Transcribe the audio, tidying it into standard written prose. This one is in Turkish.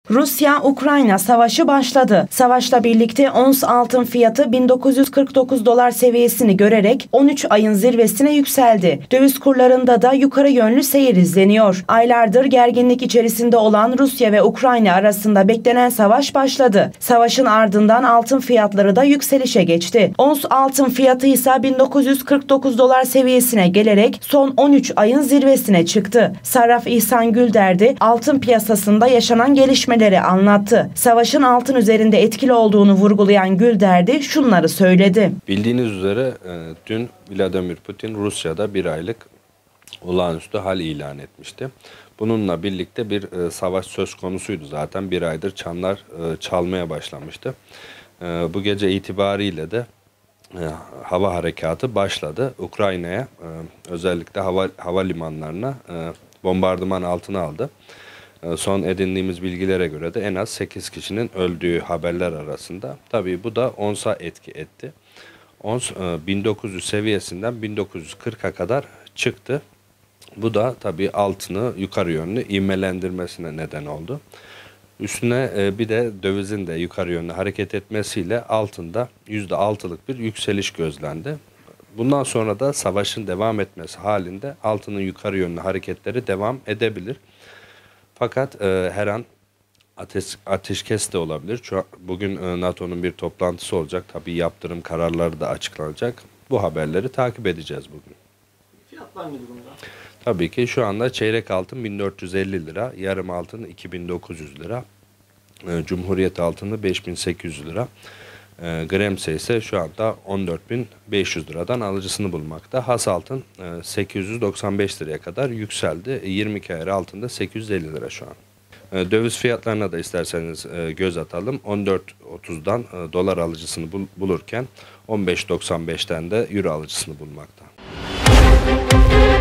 Rusya-Ukrayna savaşı başladı. Savaşla birlikte ons altın fiyatı 1949 dolar seviyesini görerek 13 ayın zirvesine yükseldi. Döviz kurlarında da yukarı yönlü seyir izleniyor. Aylardır gerginlik içerisinde olan Rusya ve Ukrayna arasında beklenen savaş başladı. Savaşın ardından altın fiyatları da yükselişe geçti. Ons altın fiyatı ise 1949 dolar seviyesine gelerek son 13 ayın zirvesine çıktı. Sarraf İhsan Gülderdi altın piyasasında yaşanan gelişmeleri anlattı. Savaşın altın üzerinde etkili olduğunu vurgulayan Gülderdi şunları söyledi. Bildiğiniz üzere dün Vladimir Putin Rusya'da bir aylık olağanüstü hal ilan etmişti. Bununla birlikte bir savaş söz konusuydu zaten. Bir aydır çanlar çalmaya başlamıştı. Bu gece itibariyle de hava harekatı başladı. Ukrayna'ya özellikle havalimanlarına bombardıman altına aldı. Son edindiğimiz bilgilere göre de en az 8 kişinin öldüğü haberler arasında. Tabii bu da onsa etki etti. Ons 1900 seviyesinden 1940'a kadar çıktı. Bu da tabii altını yukarı yönlü ivmelendirmesine neden oldu. Üstüne bir de dövizin de yukarı yönlü hareket etmesiyle altında %6'lık bir yükseliş gözlendi. Bundan sonra da savaşın devam etmesi halinde altının yukarı yönlü hareketleri devam edebilir. Fakat her an ateşkes de olabilir. Bugün NATO'nun bir toplantısı olacak. Tabii yaptırım kararları da açıklanacak. Bu haberleri takip edeceğiz bugün. Fiyatlar ne durumda? Tabii ki şu anda çeyrek altın 1450 lira, yarım altın 2900 lira, Cumhuriyet altını 5800 lira. Gremse ise şu anda 14.500 liradan alıcısını bulmakta. Has altın 895 liraya kadar yükseldi. 22 ayar altında 850 lira şu an. Döviz fiyatlarına da isterseniz göz atalım. 14.30'dan dolar alıcısını bulurken 15.95'ten de euro alıcısını bulmakta.